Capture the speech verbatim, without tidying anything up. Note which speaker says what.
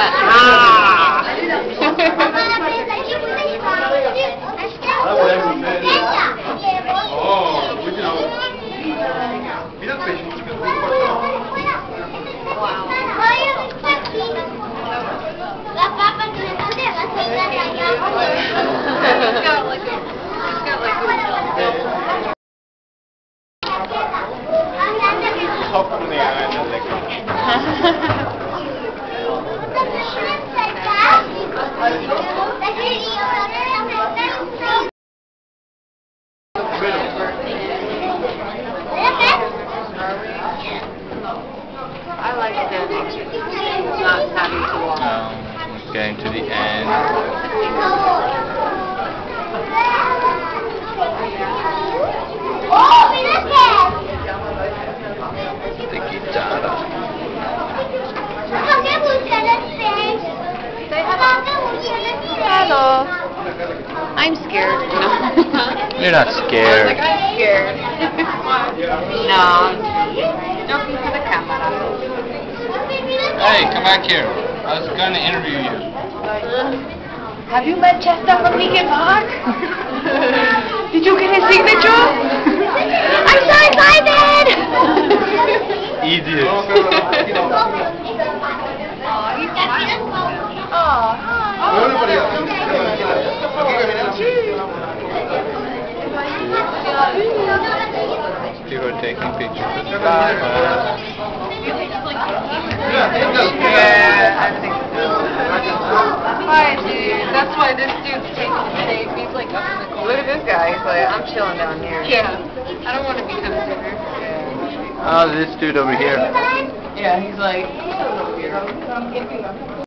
Speaker 1: Ah!
Speaker 2: I like standing. Not having to walk.
Speaker 3: Um, we're getting to the end. The guitarra.
Speaker 2: Hello. I'm scared.
Speaker 3: You're not
Speaker 2: I was
Speaker 3: scared.
Speaker 2: like, I'm scared. No, I'm joking for the camera.
Speaker 3: Hey, come back here. I was going to interview you.
Speaker 2: Have you met Chester from Linkin Park? Did you get his signature? I'm so excited!
Speaker 3: Idiot.
Speaker 2: Oh,
Speaker 3: People are taking pictures. Bye.
Speaker 2: yeah, I think so. Hi, dude. That's why this dude's taking the tape. He's like up in the corner. Look at this guy. He's like, I'm chilling down here. Yeah. I don't want to be considered. Yeah.
Speaker 3: Oh, this dude over here.
Speaker 2: Yeah, he's like, I'm over here.